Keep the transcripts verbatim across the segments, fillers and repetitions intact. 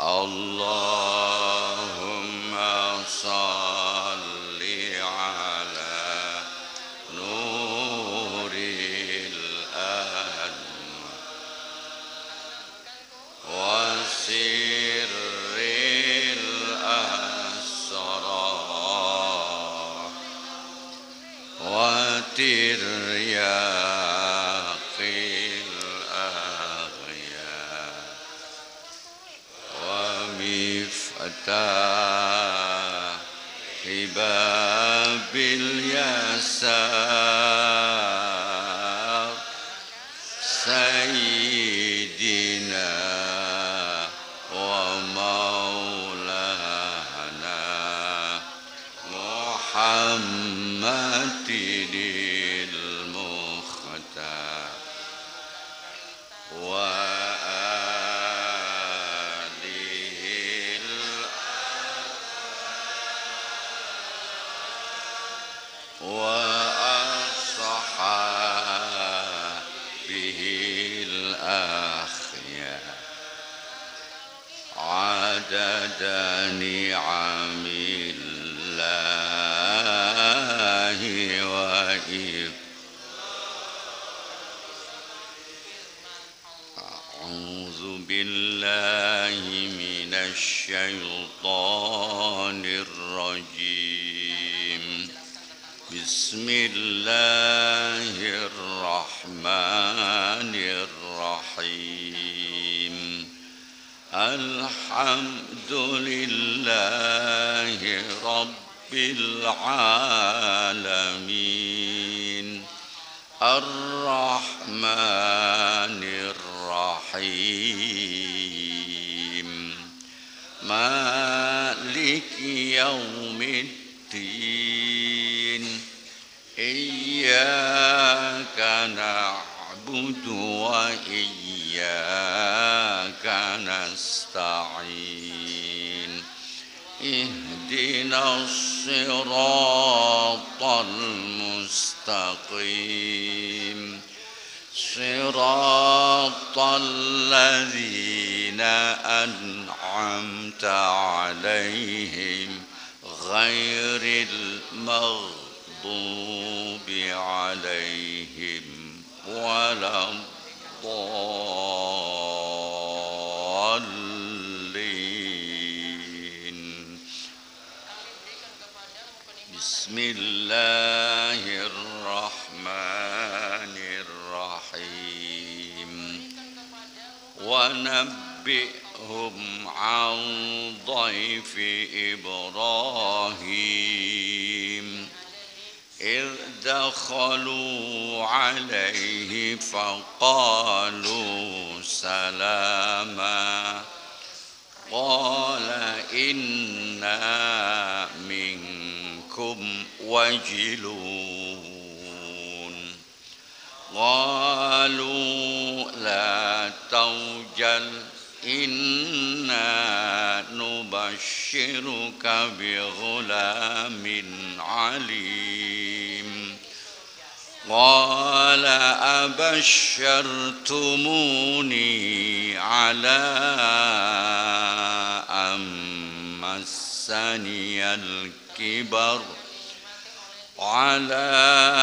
اللهم صل على نور الأنوار وسر الأسرار وترياق الأغيار ومفتاح باب اليسار سيدنا ومولانا محمد المختار وآله وأصحابه الأخيار عدد نعم الله وإف أعوذ بالله من الشيطان الرجيم بسم الله الرحمن الرحيم الحمد لله رب العالمين الرحمن الرحيم مالك يوم الدين إياك نعبد وإياك نستعين اهدنا الصراط المستقيم صراط الذين أنعمت عليهم غير المغضوب عليهم ولا الضالين بسم الله الرحمن الرحيم ونبئهم عن ضيف إبراهيم إذ دخلوا عليه فقالوا سلاما قال إنا منكم وجلون قالوا لا توجل إنا نبشرك بغلام عليم قال أبشرتموني على أن مسني الكبر على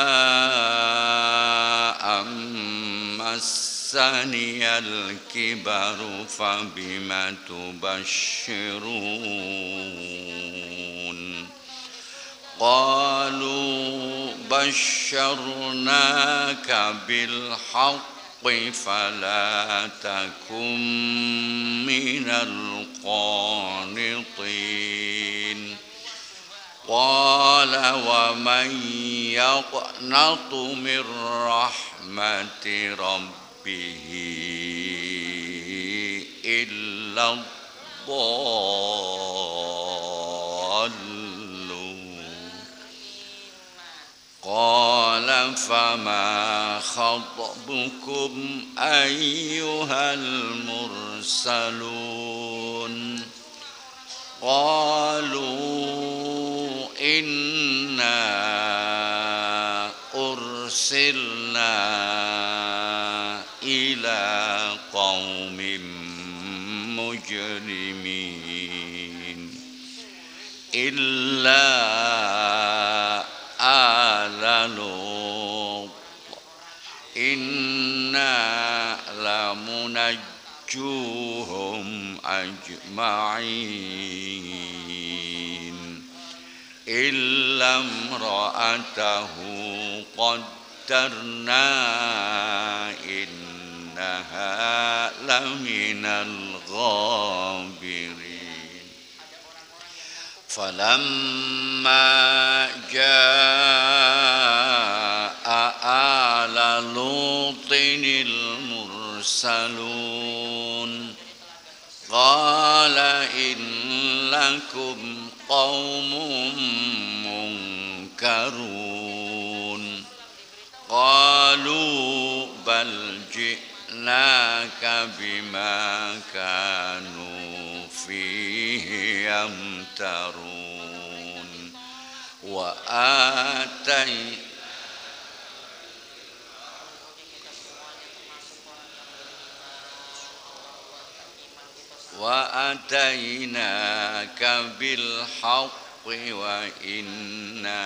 أن مسني الكبر فبم تبشرون قالوا بشرناك بالحق فلا تكن من القانطين قال ومن يقنط من رحمة ربه إلا الضالون قال فما خطبكم أيها المرسلون قالوا إنا أرسلنا إلى قوم المجرمين إلا آل لوط إنا لمنجوهم أجمعين إلا امرأته قدرنا إنها لمن الغابرين فلما جاء آل لوط المرسلون قال إنكم قوم منكرون قالوا بل جئناك بما كانوا فيه يمترون وآتي وأتيناك بالحق وإنا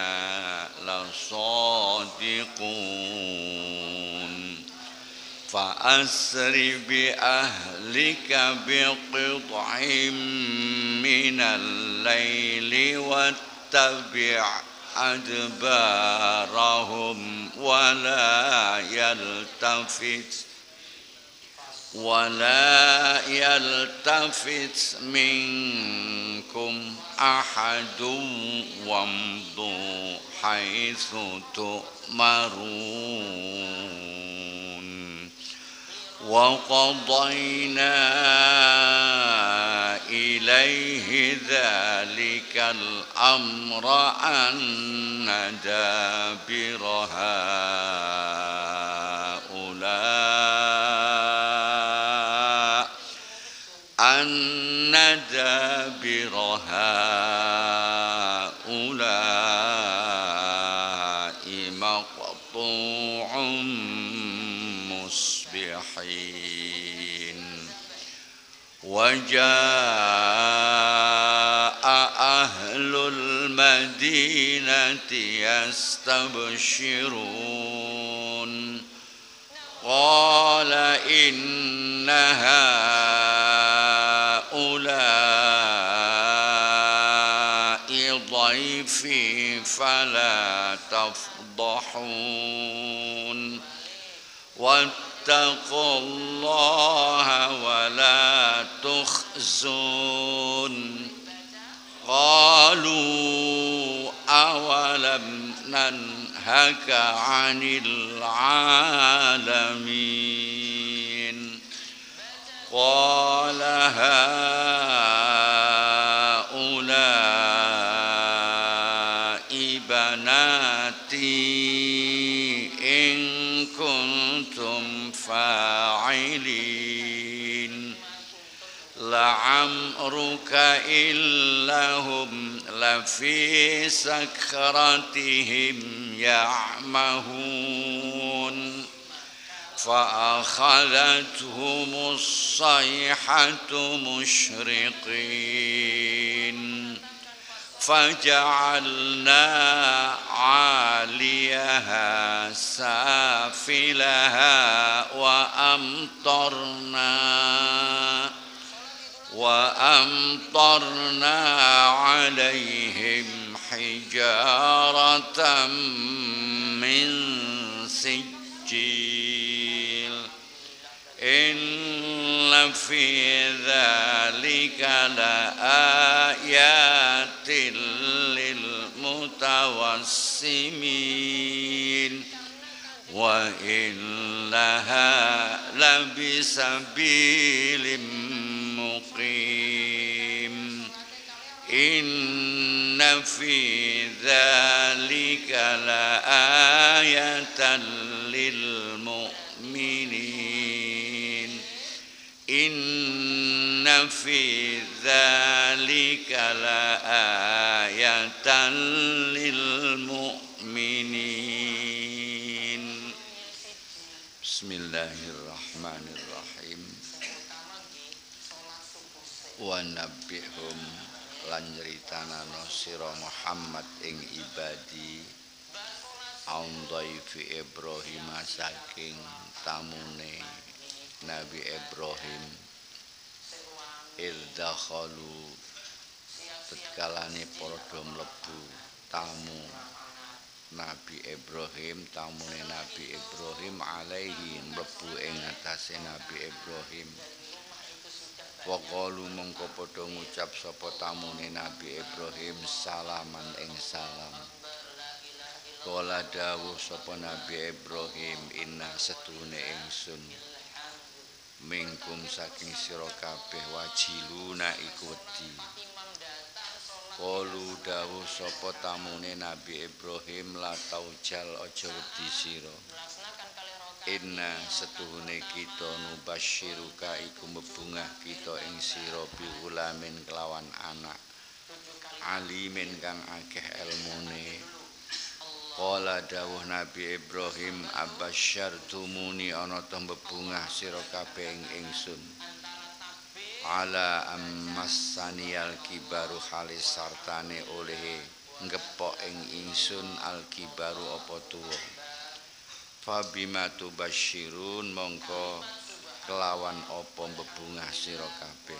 لصادقون فأسر بأهلك بقطع من الليل واتبع أدبارهم ولا يلتفت ولا يلتفت منكم أحد وامضوا حيث تؤمرون وقضينا إليه ذلك الأمر أن دابر هؤلاء أن دابر هؤلاء مقطوع مصبحين وجاء أهل المدينة يستبشرون قال إن هؤلاء ضيفي فلا تفضحون واتقوا الله ولا تخزون قالوا أولم ننهك عن العالمين قال هؤلاء بناتي إن كنتم فاعلين لعمرك إنهم لفي سكرتهم يعمهون فأخذتهم الصيحة مشرقين فجعلنا عاليها سافلها وأمطرنا وأمطرنا عليهم حجارة من سجيل إن في ذلك لآيات للمتوسمين وإنها لبسبيل مقيم إن في ذلك لآية للمؤمنين إن في ذلك لآية للمؤمنين بسم الله الرحمن الرحيم wa nabbihum lan nyritanana sira Muhammad ing ibadi Aundhaifi Ibrahim saking tamune Nabi Ibrahim Irdakhalu tetkalane padha mlebu tamu Nabi Ibrahim tamune Nabi Ibrahim alaihi mlebu ing atase Nabi Ibrahim waqalu mongko padha ngucap sapa tamune Nabi Ibrahim salaman ing salam kala dawuh sapa Nabi Ibrahim inna setune ingsun mingkum saking sira kabeh wajiluna iku wedi kalu dawuh sapa tamune Nabi Ibrahim la taujal aja wedi sira inna setuhune kita nubasyiruka iku mebungah kita ing sira biulamin kelawan anak alimin kang akeh ilmune qala dawuh Nabi Ibrahim abasyartumuni ana ta bebungah sira kabeh ing ingsun ala ammassaniyal kibaru halis sartane oleh ngepok ing ingsun al kibaru apa tuwa fabima tubasyirun mongko kelawan apa bebungah sira kabeh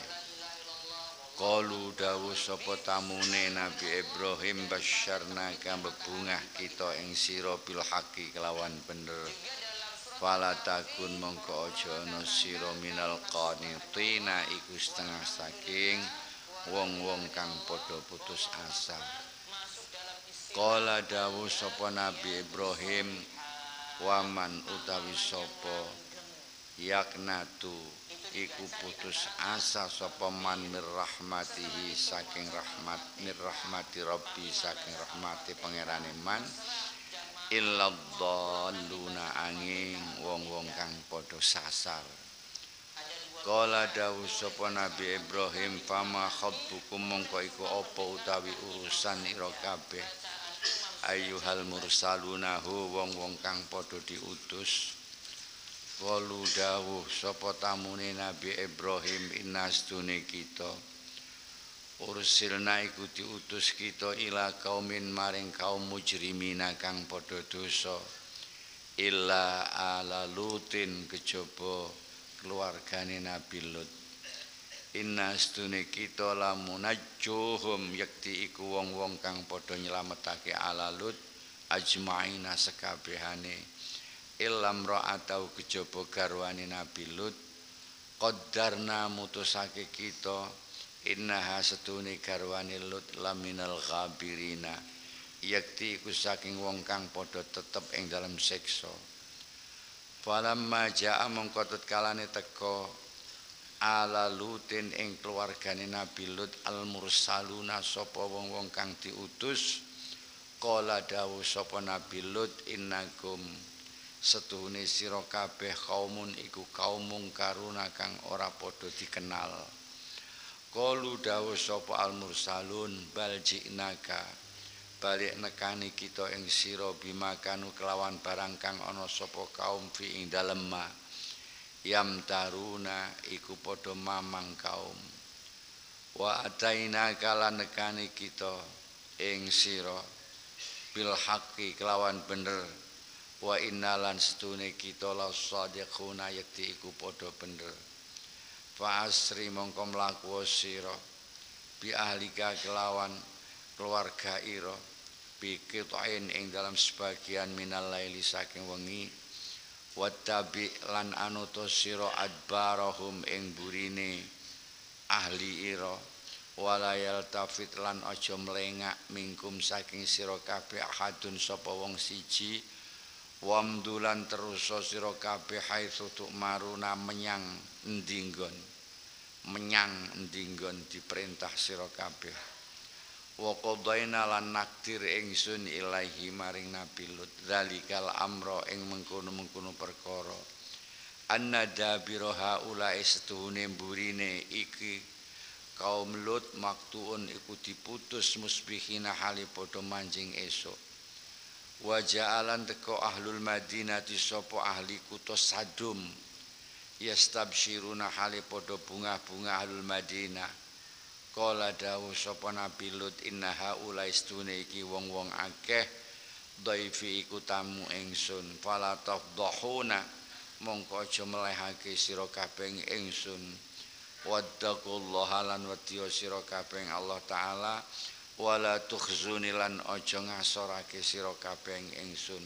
qalu dawuh sapa tamune Nabi Ibrahim basyarna kang bebungah kita ing sira bil haqi kelawan bener fala takun mongko aja ana sira minal qanitina iku setengah saking wong-wong kang padha putus asa qala dawuh sapa Nabi Ibrahim waman utawi sapa yaknatu iku putus asa sapa man mir rahmatihi saking rahmat mir rahmati rabbi saking rahmati pangerane man illa dhalluna angin wong-wong kang padha sasar qala dawuh sapa Nabi Ibrahim fama khabbukum mongko iku apa utawi urusan ira kabeh ayyuhal mursaluna hu wong-wong kang padha diutus qalu dawuh sapa tamune Nabi Ibrahim innastune kita ursilna iku diutus kita ila kaumin maring kaum mujrimina kang padha dosa illa ala lutin kejaba keluargane Nabi Lut innastune kita lamunajjuhum yakti iku wong-wong kang padha nyelametake ala Lut ajmaina sekabehane illam ra'atau kejaba garwane Nabi Lut qaddarna mutusake kita innaha setune garwane Lut laminal ghabirina yakti iku saking wong kang padha tetep ing dalam siksa falamma jaa mongko tetkalane teka ala Lutin ing keluargane Nabi Lut al mursaluna sapa wong-wong kang diutus qala dawuh sapa Nabi Lut innakum setuhune sira kabeh kaumun iku kaum mungkaruna kang ora padha dikenal qalu dawuh sapa al mursalun bal jinaka balik nekani kita ing sira bimakanu kelawan barang kang ana sapa kaum fi ing dalem ma yam taruna iku padha mamang kaum wa ataina kala nekani kita ing sira bil haqqi kelawan bener wa innalan setune kita la shadiquna yakti iku padha bener fa asri mongko mlaku sira bi ahlika kelawan keluarga ira bi qitain ing dalam sebagian minal laili saking wengi wattabi lan anuta sira adbarahum ing burine ahli ira walayal tafit lan aja mlengak mingkum saking sira kabeh ahadun sapa wong siji wamdulan terus sira kabeh haitsu maruna menyang endi nggon menyang endi nggon diperintah sira kabeh wa qadaina lan nakdir ingsun ilahi maring Nabi Lut zalikal amra ing mengkono-mengkono perkara anna dabira haula istuhune burine iki kaum Lut maktuun iku diputus musbihina hali padha manjing esuk wa ja'alan teko ahlul madinati sapa ahli kutha Sadum yastabsyiruna hali padha bunga-bunga ahlul Madinah Kala dawuh sapa Nabi Lut innaha ulaistune iki wong-wong akeh dhaifi iku tamu ingsun fala tafdhahuna mongko aja melehake sira kabeh ingsun wattaqullaha lan wedya sira kabeh Allah taala wala tukhzuni lan aja ngasorake sira kabeh ingsun.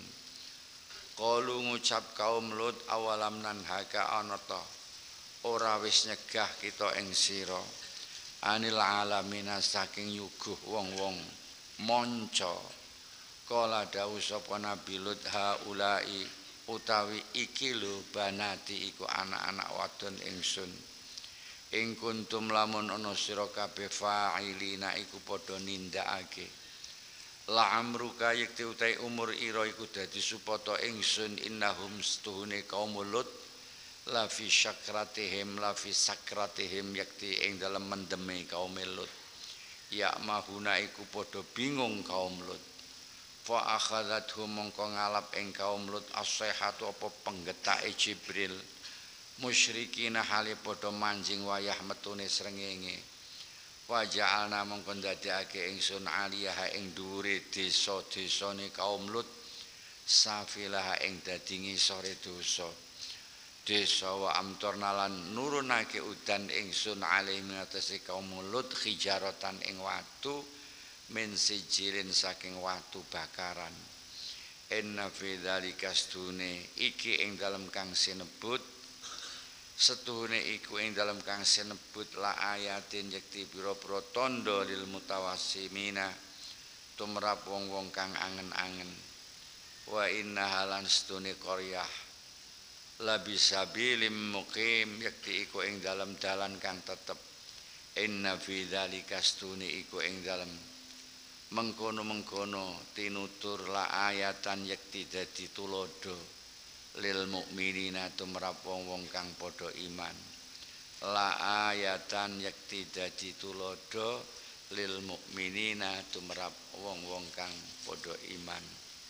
Qalu ngucap kaum Lut awalam nan haka anata ora wis nyegah kita ing sira anil alamina saking yuguh wong-wong manca. Kala dawuh sapa Nabi Lut haulai utawi iki lho banati iku anak-anak wadon ingsun ing kuntum lamun ana sira kabeh fa'ilina iku padha nindakake la amruka yekti utai umur ira iku dadi supata ingsun innahum stuhune kaum Lut la fi syakratihim la fi sakratihim yakti ing dalem mendeme kaum Lut ya mahuna iku padha bingung kaum Lut fa akhadhathum mongko ngalap ing kaum Lut as-sayhatu apa penggetake Jibril musyrikina hale padha manjing wayah metune srengenge wa ja'alna mongko ndadekake ingsun aliyah ing dhuwure desa-desane kaum Lut safilah ing dadi ngisore dosa desa wa amtorna lan nurunake udan ingsun alih ngatasi kaum Lut hijaratan ing watu min sijilin saking watu bakaran. Inna fi dzalika stune iki ing dalem kang sinebut setuhune iku ing dalem kang sinebut la ayatin yakti pira-pira tandha lil mutawassimina tumrap wong-wong kang angen-angen wa inna halan stune qaryah la bisabilim muqim yakti iku ing dalem dalan kang tetep. Inna fi dzalika stune iku ing dalem mengkono-mengkono tinutur la ayatan yakti dadi tulodo lil mukminina tumrap wong-wong kang padha iman la ayatan yakti dadi tulodo lil mukminina tumrap wong-wong kang padha iman.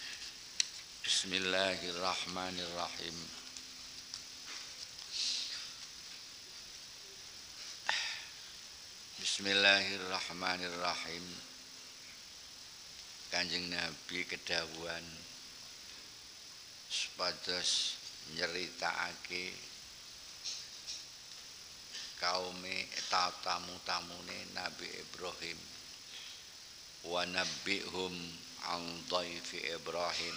Bismillahirrahmanirrahim. Bismillahirrahmanirrahim. Kanjeng Nabi kedawuhan supados nyeritakake kaume tamu-tamune Nabi Ibrahim wa nabbihum an dhaifi Ibrahim.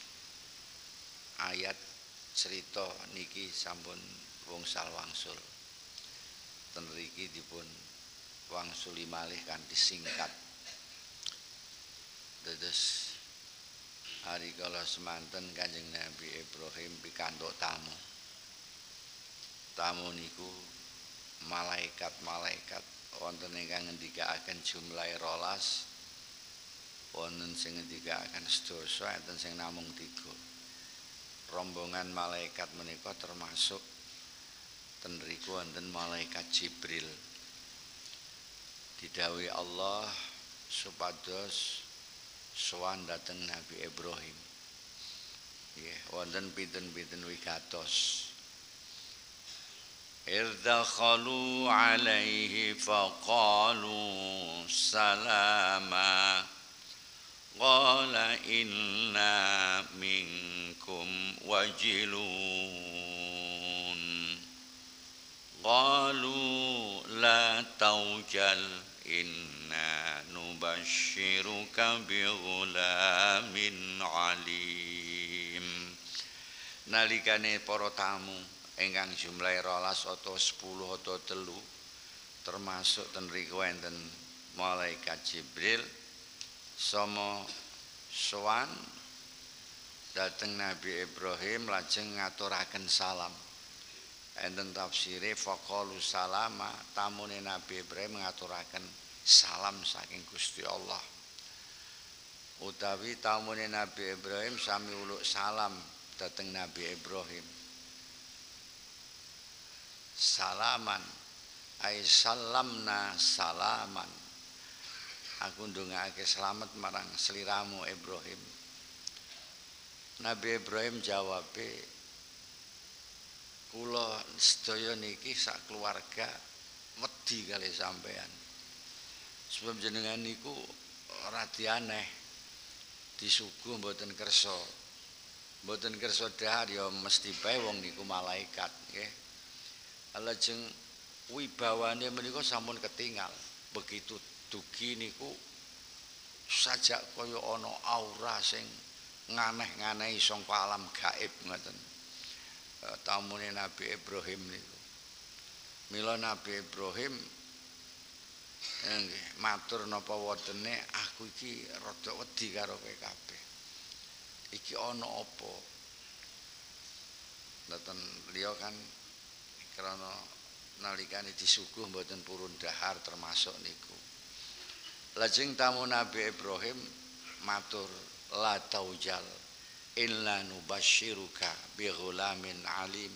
Ayat cerita niki sampun wangsul wangsul ten mriki dipun wangsuli malih kanthi singkat. Dados hari kala semanten Kanjeng Nabi Ibrahim pikantuk tamu. Tamu niku malaikat-malaikat wonten ingkang ngendikaaken jumlahe rolas, wonten sing ngendikaaken sedasa, enten sing namung tiga. Rombongan malaikat menika termasuk ten mriku wonten malaikat Jibril. Didhawuhi Allah supados sowan dhateng Nabi Ibrahim. Nggih, wonten pinten-pinten wigatos. Irdakhalu alaihi faqalu salama qala inna minkum wajilun qalu la taujal inna nubashiruka bighulamin alim. Nalikane para tamu ingkang jumlahe rolas atau sepuluh atau telu termasuk ten riku enten malaikat Jibril sama sowan dhateng Nabi Ibrahim lajeng ngaturaken salam. Enten tafsire faqalu salama, tamune Nabi Ibrahim ngaturaken salam saking Gusti Allah. Utawi tamune Nabi Ibrahim sami uluk salam dhateng Nabi Ibrahim. Salaman ai salamna salaman. Aku ndongaake selamat marang sliramu Ibrahim. Nabi Ibrahim jawabe, kula sedaya niki sak keluarga wedi kali sampean. sebab jenengan niku radi aneh disuguh mboten kersa mboten kersa dahar ya mesti bae wong niku malaikat nggih lajeng wibawane menika sampun ketinggal begitu dugi niku sajak kaya ana aura sing nganeh-nganehi sangka alam gaib ngoten tamune Nabi Ibrahim niku mila Nabi Ibrahim nggih matur napa wonten aku iki rada wedi karo kowe kabeh iki ana apa mboten liya kan krana nalikane disuguh mboten purun dahar termasuk niku lajeng tamu Nabi Ibrahim matur la taujal illa nubasyiruka bi ghulamin alim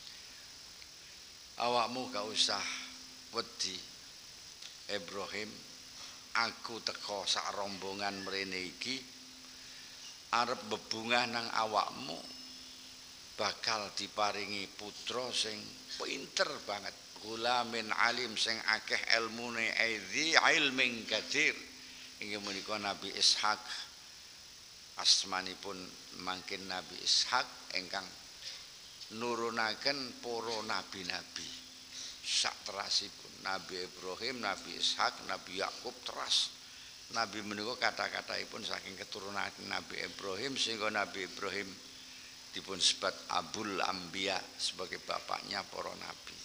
awakmu gak usah wedi Ibrahim aku teko sak rombongan mrene iki arep bebungah nang awakmu bakal diparingi putra sing pinter banget gulamin alim sing akeh ilmune aidzi ilmin katsir inggih menika Nabi Ishak asmanipun mangkin Nabi Ishak ingkang nurunaken para nabi-nabi sak terasipun Nabi Ibrahim, Nabi Ishak, Nabi Yakub teras Nabi menika kata-kataipun saking keturunan Nabi Ibrahim sehingga Nabi Ibrahim dipun sebat Abul Anbiya sebagai bapaknya para nabi.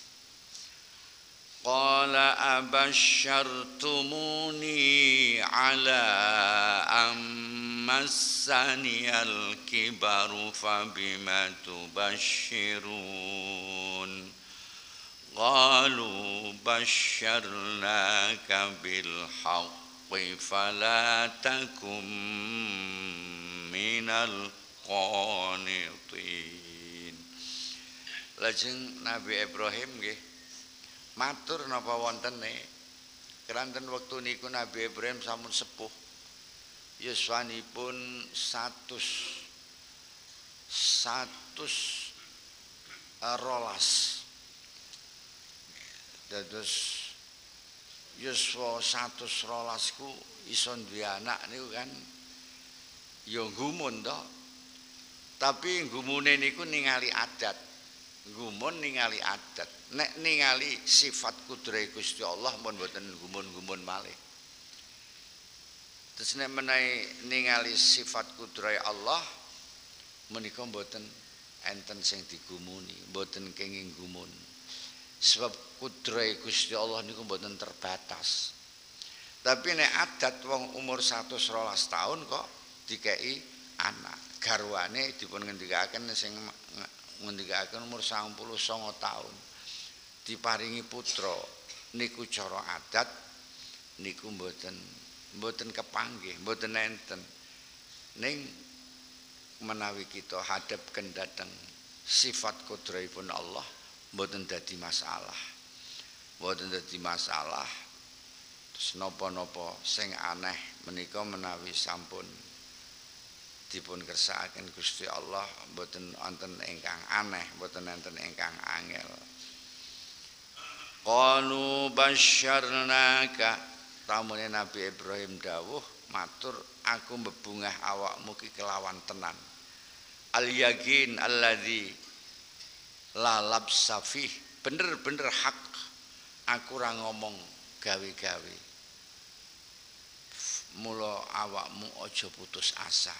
Qala abasyartumuni ala ammassaniyal kibaru fabima tubashirun qalu basyarnaka bil haqqi fala takum minal qanitin. Lajeng Nabi Ibrahim nggih matur napa wontene keranten wektu niku Nabi Ibrahim sampun sepuh yuswanipun satus satus rolas dados yuswa satus rolasku iso duwe anak niku kan ya gumun to tapi gumune niku ningali adat gumun ningali adat nek ningali sifat kudrat Gusti Allah pun mboten gumun-gumun malih terus nek menawi ningali sifat kudrat Allah menika mboten enten sing digumuni mboten kenging gumun sebab kudrat Gusti Allah niku mboten terbatas tapi nek adat wong umur seratus dua belas tahun kok dikei anak garwane dipun ngendikaken sing ngendikaken umur sangang puluh sanga tahun diparingi putra niku cara adat niku mboten mboten kepanggih mboten enten ning menawi kita hadapken dhateng sifat kudratipun Allah mboten dadi masalah mboten dadi masalah terus napa-napa sing aneh menika menawi sampun dipun kersakaken Gusti Allah mboten wonten ingkang aneh mboten enten ingkang angel qalu basyarnaka tamune Nabi Ibrahim dawuh matur aku mbebungah awakmu ki kelawan tenan al yakin alladzi la labsa fih bener-bener hak aku ora ngomong gawe-gawe mula awakmu aja putus asa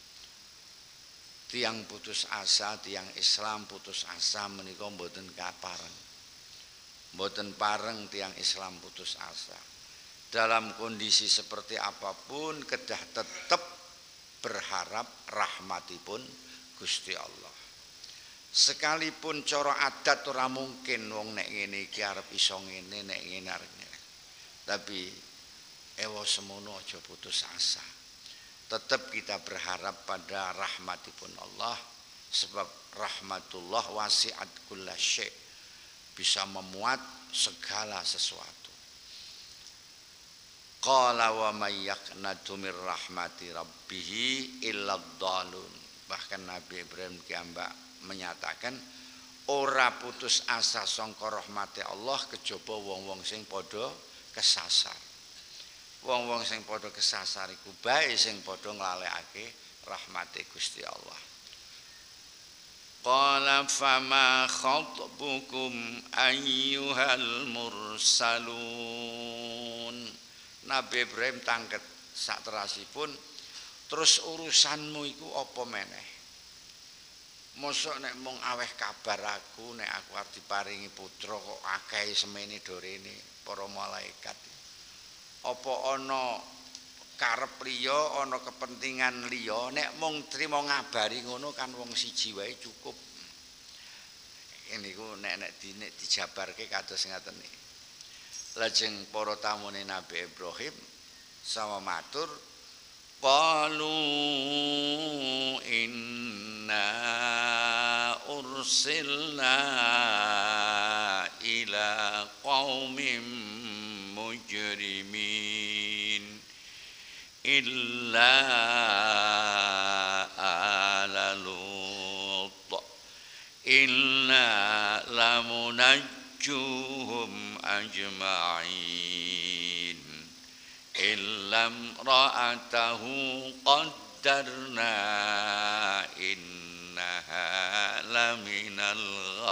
tiang putus asa tiang Islam putus asa menika mboten kapareng mboten pareng tiang Islam putus asa dalam kondisi seperti apapun kedah tetap berharap rahmatipun Gusti Allah sekalipun cara adat ora mungkin wong nek ngene iki arep iso ngene nek ngene arep ngene tapi ewa semono aja putus asa tetap kita berharap pada rahmatipun Allah sebab rahmatullah wasi'at kulla syai' bisa memuat segala sesuatu qala wa may yaqnatu mir rahmati rabbih illa dhalun bahkan Nabi Ibrahim kiambak menyatakan ora putus asa sangka rahmati Allah kejaba wong-wong sing padha kesasar wong-wong sing padha kesasar iku bae sing padha nglalekake rahmate Gusti Allah. Qala fama khatbukum ayyuhal mursalun. Nabi Ibrahim tangket sak terasipun, terus urusanmu iku apa meneh? Mosok nek mung aweh kabar aku nek aku arep diparingi putra kok akeh semene dorene para malaikat. Apa ana karep liya, ana kepentingan liya, nek mung trima ngabari ngono kan wong siji wae cukup. Niku nek nek di nek dijabarke kados ngaten iki. Lajeng para tamune Nabi Ibrahim sama matur qalu inna ursilna ila qaumin mujrimin illa ala Lut inna lamunajjuhum ajma'in illam ra'atahu qaddarna innaha laminal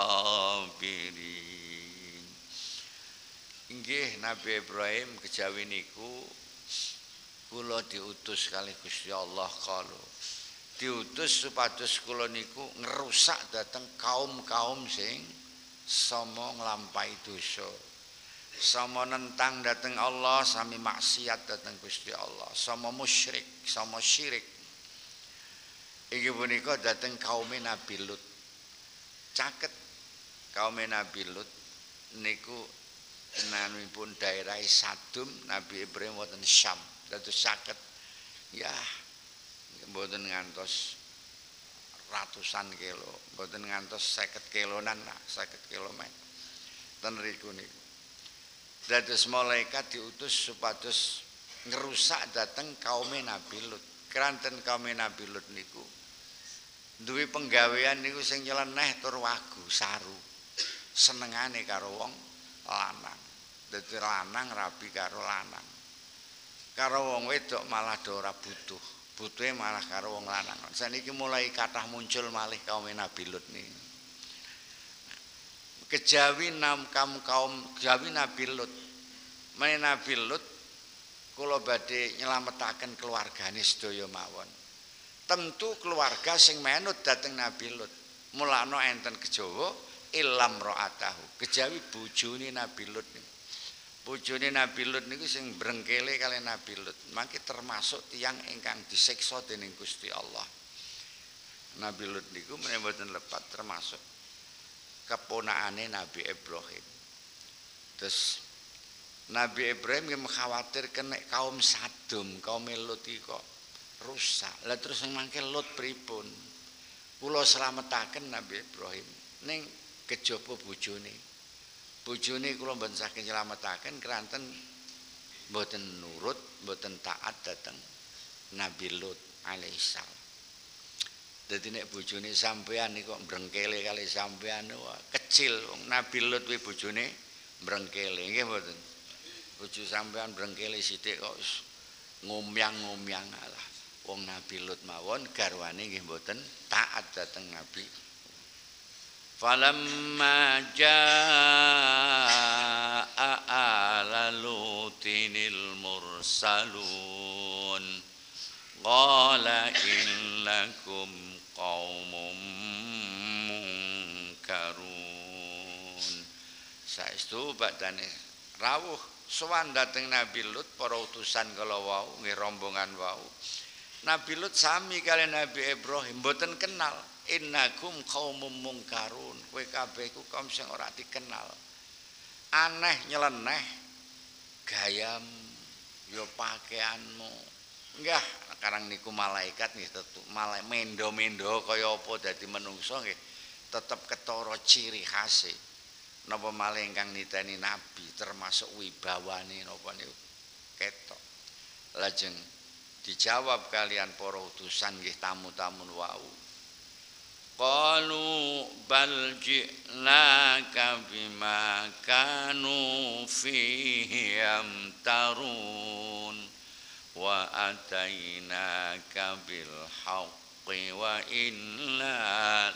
ghabirin. Inggih Nabi Ibrahim kejawi niku kula diutus kalih Gusti Allah kalau diutus supados kula niku ngerusak dhateng kaum-kaum sing sama nglampahi dosa. Sama nentang dateng Allah, sami maksiat dateng Gusti Allah, sama musyrik, sama syirik. Iki punika dateng kaum Nabi Lut. Caket kaum Nabi Lut niku namipun daerah Sadum, Nabi Ibrahim wonten Syam. Dados caket ya mboten ngantos ratusan kilo, mboten ngantos seket kilonan lah, seket kilometer. Ten riku niku. Dados malaikat diutus supados ngerusak dateng kaum Nabi Lut. Kranten kaum Nabi Lut niku duwe penggawean niku sing nyeleneh tur wagu saru. Senengane karo wong lanang. Dadi lanang rabi karo lanang. Karo wong wedok malah do ora butuh. Butuhe malah karo wong lanang. Saniki mulai kathah muncul malih kaum Nabi Lut niku. Kejawi nam kaum kaum kejawi Nabi Lut. Mene Nabi Lut kula badhe nyelametaken keluargane sedaya mawon. Tentu keluarga sing menut dhateng Nabi Lut. Mulane enten kejawa ilam ra'atahu. Kejawi bojone Nabi Lut niku. Bojone Nabi Lut niku sing brengkele kali Nabi Lut. Mangke termasuk tiyang ingkang disiksa dening Gusti Allah. Nabi Lut niku menawi mboten lepat termasuk keponakane Nabi Ibrahim. Terus Nabi Ibrahim yang mengkhawatirkan nek kaum Sadum, kaum Lut iki kok rusak. Lah terus sing mangke Lut pripun? Kula slametaken Nabi Ibrahim ning kejaba bojone. Bojone kula mboten saking slametaken kranten mboten nurut, mboten taat dhateng Nabi Lut alaihissalam. Dadi nek bojone sampean niku kok brengkele kali sampean wah kecil wong Nabi Lut kuwi bojone brengkele nggih mboten. Bojo sampean brengkele sithik kok ngomyang-ngomyang alah. Wong Nabi Lut mawon garwane nggih mboten taat dhateng Nabi. Falamma jaa ala Lutinil mursalun qala innakum qaumun munkarun. Saestu badane rawuh sowan dhateng Nabi Lut para utusan kala wau nggih rombongan wau. Nabi Lut sami kali Nabi Ibrahim mboten kenal. Innakum qaumun munkarun. Kowe kabeh iku kaum sing ora dikenal. Aneh nyeleneh gayamu ya pakaianmu. Enggah karang niku malaikat nggih tetep malaikat mendo-mendo kaya apa dadi menungso nggih tetep ketara ciri khase. Napa malih ingkang niteni nabi termasuk wibawane napa niku ketok. Lajeng dijawab kalian para utusan nggih tamu-tamu wau. Qalu bal ji'naka bima kanu fihi yamtarun. wa atainaka bil haqqi wa inna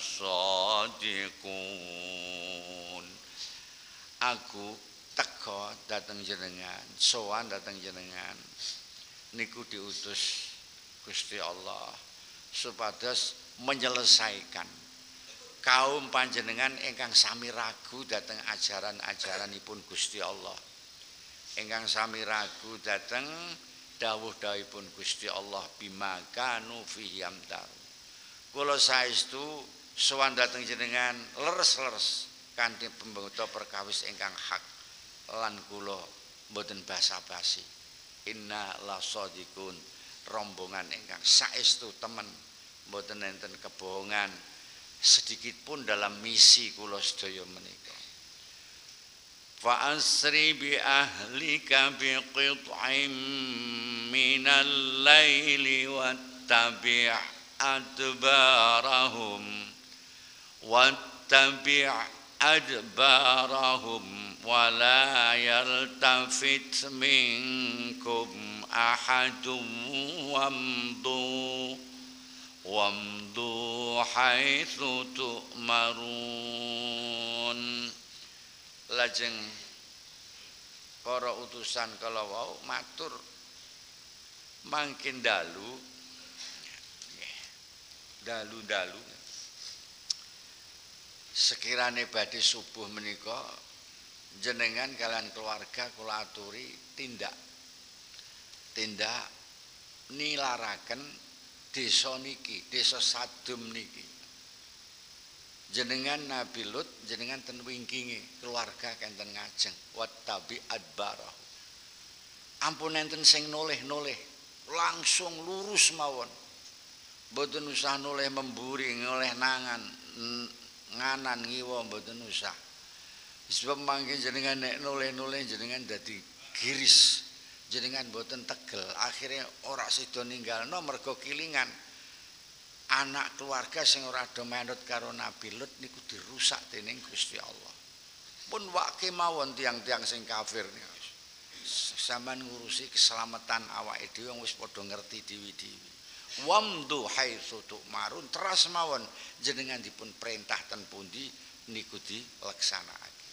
lasadiqun. Aku teka dateng jenengan, sowan dateng jenengan niku diutus Gusti Allah supados menyelesaikan kaum panjenengan ingkang sami ragu dateng ajaran-ajaranipun Gusti Allah, ingkang sami ragu dateng dawuh-dawuhipun Gusti Allah bima kanu fihi yamtaru. Kula saestu sowan dateng jenengan leres-leres kanthi pembuka perkawis ingkang hak lan kula mboten basa-basi. Inna lasadiqun, rombongan ingkang saestu temen, mboten enten kebohongan sedikit pun dalam misi kula sedaya menika. Fa asri bi ahlika bi qit'in minal laili wattabi' adbarahum wattabi' adbarahum wa la yaltafit minkum ahadun wamdu wamdu haitsu tu'marun. Lajeng para utusan kala wau matur mangkin dalu dalu-dalu sekirane badhe subuh menika jenengan kalian keluarga kula aturi tindak tindak nilaraken desa niki, desa Sadum niki. Jenengan Nabi Lut, jenengan ten wingkinge keluarga kenten ngajeng wattabi adbarahu. Ampun enten sing noleh-noleh, langsung lurus mawon. Mboten usah noleh memburi, noleh nangan, nganan ngiwa mboten usah. Sebab mangke jenengan nek noleh-noleh jenengan dadi giris. Jenengan mboten tegel, akhirnya ora sida ninggalno mergo kilingan anak keluarga sing ora do manut karo Nabi Lut niku dirusak dening Gusti Allah. Pun wake mawon tiang-tiang sing kafir niku. Sampeyan ngurusi keselamatan awake dhewe wis padha ngerti dewi-dewi. Wamdu haitsu tu'marun, teras mawon jenengan dipun perintah ten pundi niku dilaksanakake.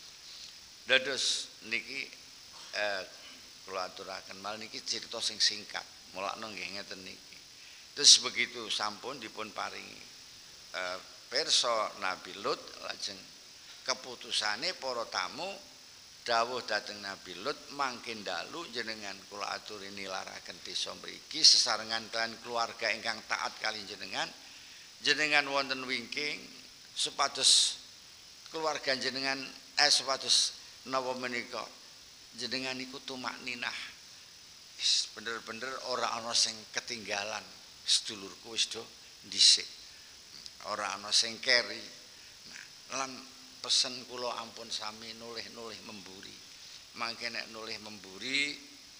Dados niki eh, kula aturaken mal niki cerita sing singkat, mulakno nggih ngeten niki. Terus begitu sampun dipun paringi e, pirsa Nabi Lut, lajeng keputusane para tamu dawuh dhateng Nabi Lut mangkin dalu jenengan kula aturi nilaraken desa mriki sesarengan kaliyan keluarga ingkang taat kali jenengan jenengan wonten wingking supados keluarga jenengan eh supados napa menika jenengan iku tumakninah bener-bener ora ana sing ketinggalan. Sedulurku wis do dhisik ora ana sing keri. Nah, lan pesen kula ampun sami nulih-nulih memburi. Mangke nek nulih memburi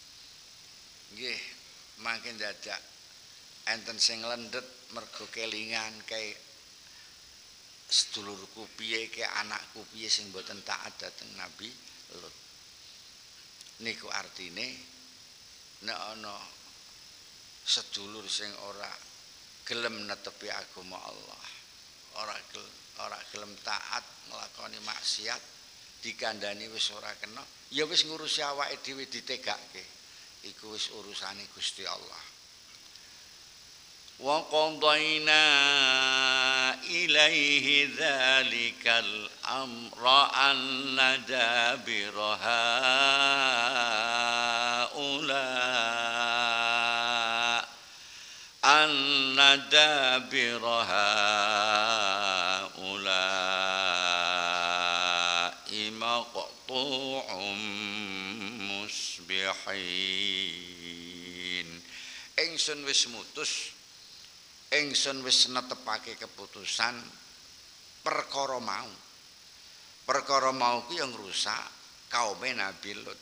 nggih mangke dadak enten sing lendet mergo kelingan kae sedulurku piye ke anakku piye sing mboten taat dhateng Nabi Lut. Niku artine nek ana sedulur sing ora gelem netepi agama Allah, ora gelem ora gelem taat nglakoni maksiat, dikandani wis ora kena, ya wis ngurusi awake dhewe ditegake. Iku wis urusane Gusti Allah. Wa qadaina ilaihi dzalikal amra anna dabiraha dabiraha ulai maqtu'um musbihin. Ingsun wis mutus, ingsun wis netepake keputusan perkara mau. Perkara mau ku yang ngrusak kaum Nabi Lut.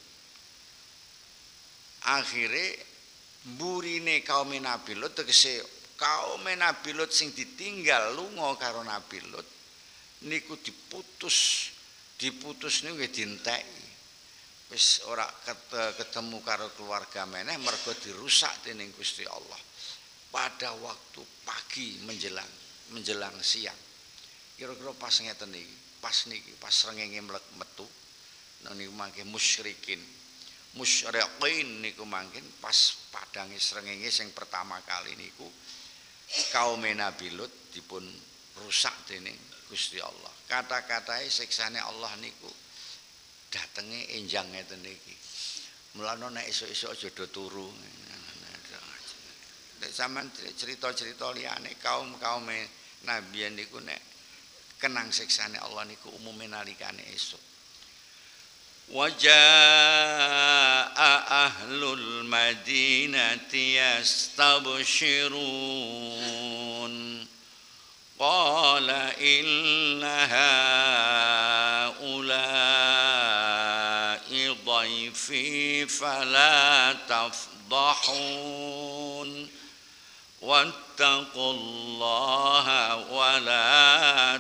Akhire mburine kaum Nabi Lut tegese kaum Nabi Lut sing ditinggal lunga karo Nabi Lut niku diputus diputus niku nggih dinteki wis ora ketemu karo keluarga meneh mergo dirusak dening Gusti Allah pada waktu pagi menjelang menjelang siang. Kira-kira pas ngeten iki, pas niki pas srengenge metu niku mangke musyrikin. Musyrikin niku mangke pas padange srengenge sing pertama kali niku kaum Nabi Lut dipun rusak dening Gusti Allah. Kata-katae siksane Allah niku datenge enjang ngeten iki. Mulane nek esuk-esuk aja do turu. Nek sampean cerita-cerita liyane kaum-kaum nabi niku nek kenang siksane Allah niku umume nalikane esuk. Wajaa ahlul madinati yastabshirun qala inna haula'i dhaifi fala tafdahun wattaqullaha wa la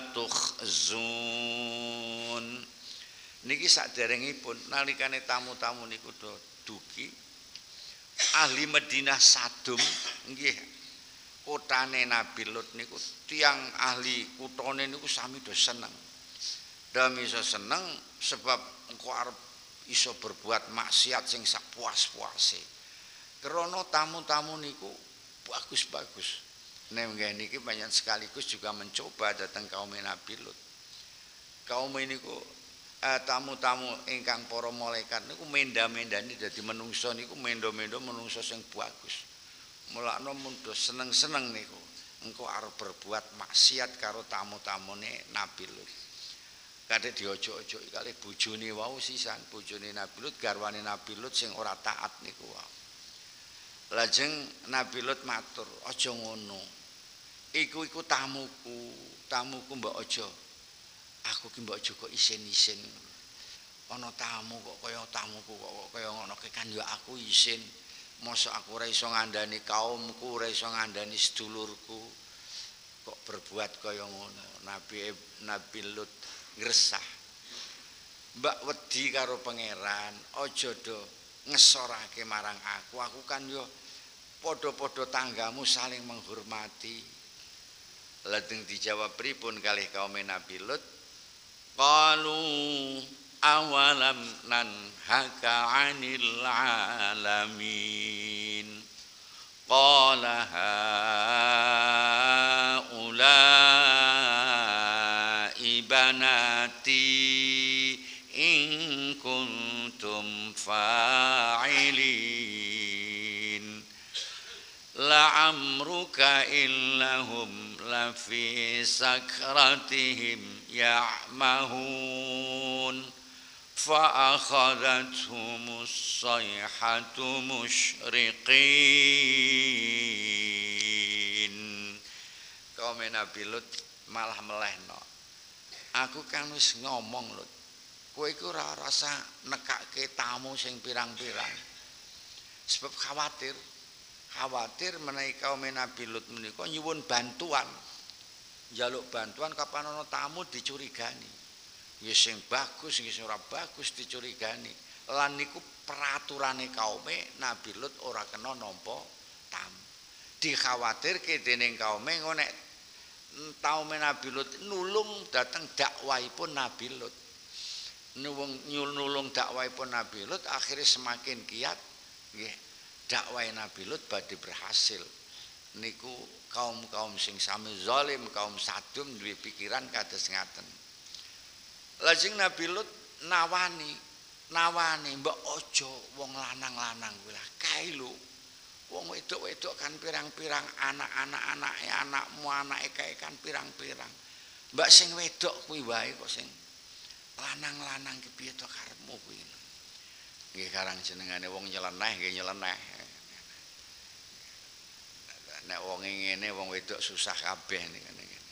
tukhzun. Niki saderengipun nalikane tamu-tamu niku do dugi ahli Madinah Sadum nggih kotane Nabi Lut niku tiang ahli kutane niku sami do seneng. Dami iso seneng sebab engko arep iso berbuat maksiat sing sak puas-puase. Krana tamu-tamu niku bagus-bagus. Nek niki banyak sekaligus juga mencoba datang kaum Nabi Lut. Kaum niku Uh, tamu-tamu ingkang para malaikat niku menda-mendani dadi menungso niku mendo-mendo menungso sing bagus. Mulakno mun seneng-seneng niku engko arep berbuat maksiat karo tamu-tamune Nabi Lut. Kadhe diojo-ojo kalih bojone wau sisan, bojone Nabi Lut garwane Nabi Lut sing ora taat niku wau. Lajeng Nabi Lut matur, "Aja ngono. Iku iku tamuku, tamuku mbok aja. Aku ki mbok Joko isin-isin. Ana tamu kok kaya tamuku kok kaya ngono kan ya aku isin. Mosok aku ora iso ngandani kaumku, ora iso ngandani sedulurku. Kok berbuat kaya ngono." Nabi Nabi Lut ngresah. Mbak wedi karo pangeran, aja do ngesorake marang aku. Aku kan yo padha-padha tanggamu saling menghormati. Lajeng dijawab pripun kalih kaum Nabi Lut? Qalu awalam nanhaka 'anil 'alamin. Qala haula'i banati in kuntum fa'ilin. La'amruka illahum lafi sakratihim ya'mahun fa akhadhathumus sayhatu musyriqin. Kaum Nabi Lut malah melehno. Aku kan wis ngomong Lut, kowe iku ora rasa nekake tamu sing pirang-pirang. Sebab khawatir khawatir menawi kaum Nabi Lut menika nyuwun bantuan. Jaluk bantuan kapan ana tamu dicurigani. Ya sing bagus sing ora bagus dicurigani. Lan niku peraturane kaume Nabi Lut ora kena nampa tamu. Dikhawatirke dening kaume engko nek kaume Nabi Lut nulung dateng dakwahipun Nabi Lut. Nulung nulung dakwahipun Nabi Lut akhirnya semakin kiat nggih. Dakwah Nabi Lut badhe berhasil. Niku kaum-kaum sing sami zalim, kaum Sadum duwe pikiran kados ngaten. Lajeng Nabi Lut nawani, nawani mbok aja wong lanang-lanang kuwi lah kae lho. Wong wedok-wedok kan pirang-pirang anak-anak anake anakmu anake kae kan pirang-pirang. Mbak sing wedok kuwi wae kok sing lanang-lanang ki piye to karepmu kuwi. Nggih karang jenengane wong nyeleneh nggih nyeleneh. Nek wong ngene wong wedok susah kabeh niku.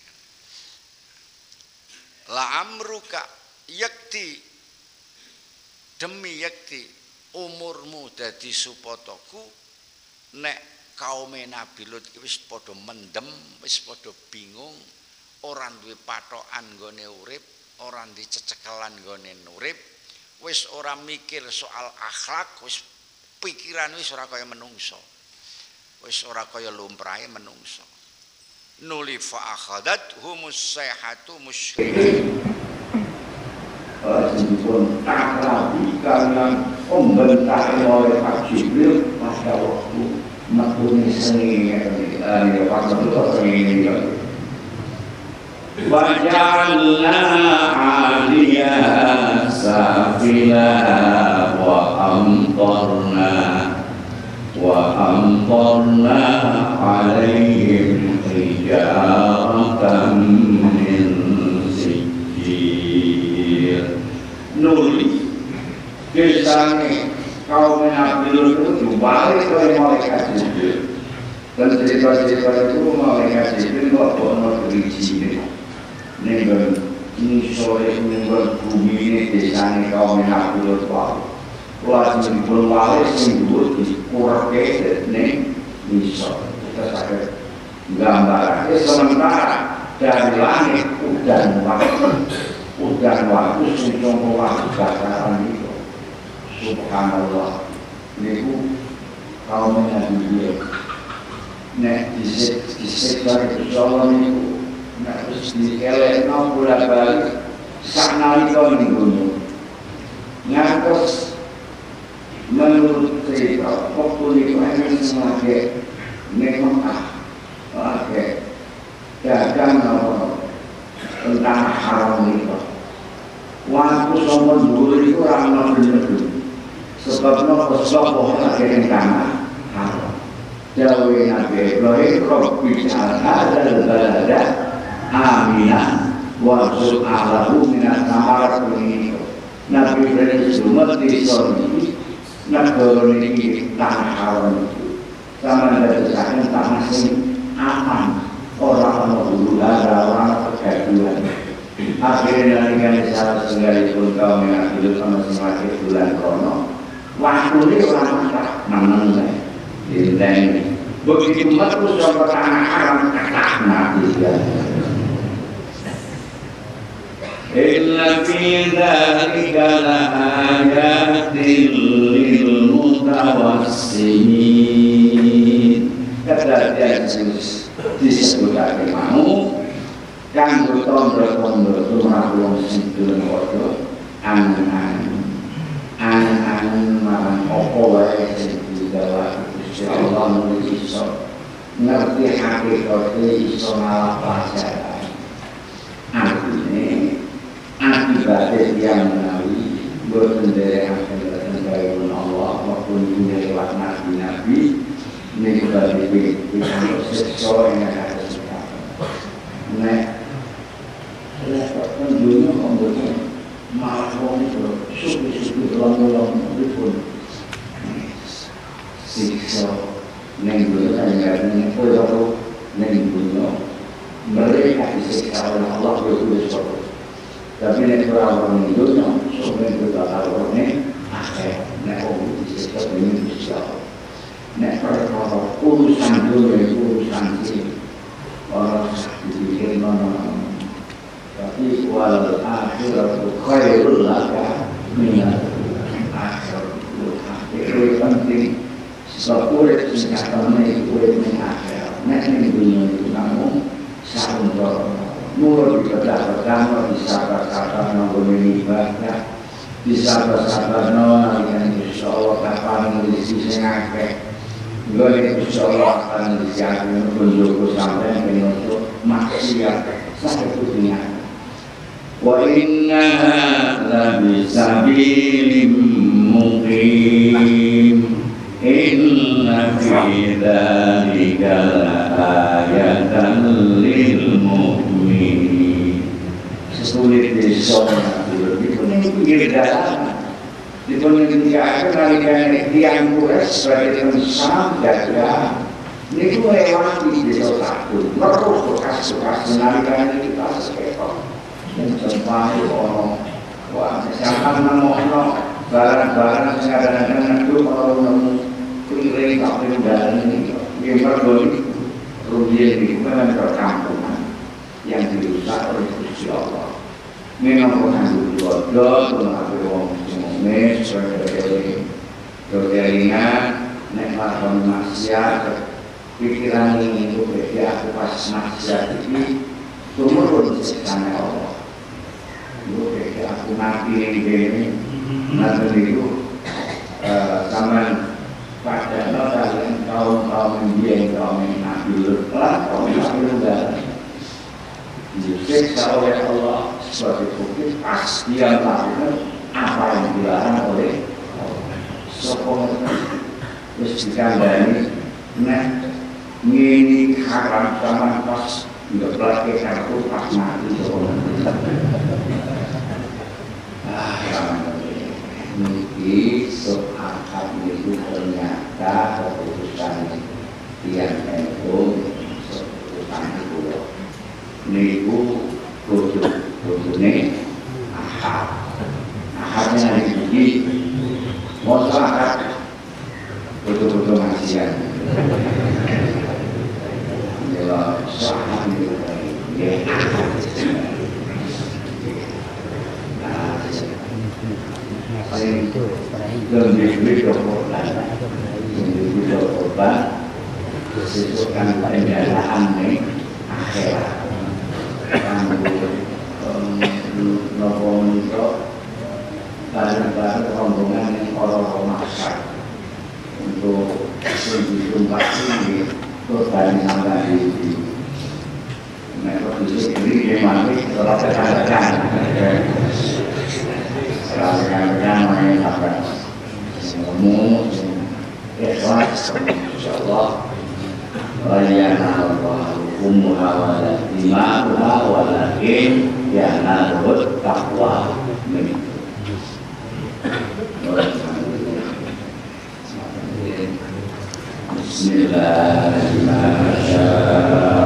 La amruka yakti demi yakti umurmu dadi supataku nek kaum Nabi Lut wis padha mendem, wis padha bingung, ora duwe patokan nggone urip, ora duwe cecekelan nggone urip, wis ora mikir soal akhlak, wis pikiran wis ora kaya menungso. Wis ora kaya lumrahe menungso. Nuli fa akhadat humus sayhatu musyrikin. Walaupun tak rabi karena pembentak oleh Pak Jibril pada waktu metuni seni ini waktu itu seni ini. Wajalna aliyah safilah wa amtarna wa amtarna alaihim hijaratan min sijil. Nuli kisahnya kaum Nabi Lut itu dibalik oleh malaikat Jibril, dan cerita-cerita itu malaikat Jibril kok bono berizin nih ini sore minggu bumi ini desanya kaum Nabi Lut wau wajib berwali sembuh di kurke nih misal kita sakit gambar sementara dari langit udan waktu udan waktu sejauh waktu bakaran itu subhanallah niku kaum Nabi Lut nek disektor itu Allah niku nek terus dikelekno bolak-balik saknalika ning gunung ngantos menurut cerita waktu niku ana semake nek Mekah oke dagang apa tentang haram niku waktu sombong dhuwur iku ora ana bener sebab nopo sebab akhirnya tanah haram. Jawi Nabi Ibrahim Rabbi hadal balada aminah warzuq ahlahu minat namarat ini. Nabi Ibrahim sumat di sorgi negara ini tanah haram itu sama ada desakan tanah sing aman orang mau ada orang kegaduhan. Akhirnya dengan salah segalipun kaum yang hidup sama semakin bulan krono waktu ini orang mata menang di lain begitu terus sampai tanah haram kata Nabi illa fi dzalika laayatin lil mutawassimin kata dia disebutkan mau kan bertondok-tondok rumah wong sing dolen padha angan-angan angan-angan marang apa wae sing digawa Gusti Allah nulis iso ngerti hakikate iso ngalah pelajaran artine akibatnya yang menawi boten derekaken kaliyan Allah maupun dunia lewat nabi-nabi niku badhe pikantuk seksa ing atas nek repot dunia membuatnya malah wong itu suku-suku long-long pun siksa neng dunia hanya neng pulau neng dunia mereka disiksa oleh Allah berkuasa tapi neng orang itu dunia sebenarnya kita tahu neng akhir neng orang disiksa dengan disiksa neng perkara urusan dunia urusan sih orang dipikir mana tapi wal akhiratu khairul laka minal akhirul itu penting sebab urip sing katane iku urip ning akhirat nek ning dunya itu namun saundara nur dikata-kata disapa-sapa nang ibadah disapa-sapano nang insyaallah kapan rezeki sing akeh golek insyaallah akan disiapkan untuk sampai menuju maksiat satu dunia. Wa inna la bisabilim muqim inna fi dzalika laayatan lil mu'minin. Sesulit disona itu ning pinggir dalan. Dipun ngendikaken nalika tiyang Quraisy sebagai sam dagang niku lewat di desa satu mergo bekas-bekas nalika kita seketok sampai ono wah sampeyan nemono barang-barang sing kadang-kadang itu kalau nemu keliling kabeh dalan iki nggih mergo rugian iki memang perkampungan yang dirusak oleh Gusti Allah memang orang itu bodoh mengaku wong ini sebagai kekelingan nek lakon maksiat pikiran ini itu beda aku pas maksiat ini turun seksana Allah itu beda aku mati ini nanti itu zaman pada kalian kaum-kaum yang kaum yang nabi lelah kaum nabi lelah disiksa oleh Allah sebagai bukti pasti yang lakukan apa yang dilarang oleh sokong terus dikandani nah ini haram sama pas nggak berarti kartu pas mati sokong ah ini seakan itu ternyata keputusan yang itu keputusan itu niku kudu kudune ahad ahadnya hari ini mau akad kudu-kudu maksiat ya sahat itu ya paling lebih lebih korban lebih korban sesuatu pendalaan nih akhirat nopo itu barang-barang rombongan yang orang masak untuk disumpah ini korban sampai di mereka bisa beli di mana kalau terkadang kadang-kadang main apa semua ikhlas insyaallah waliyanallah umuha wala dima'uha walakin yanalul taqwa min bismillahirrahmanirrahim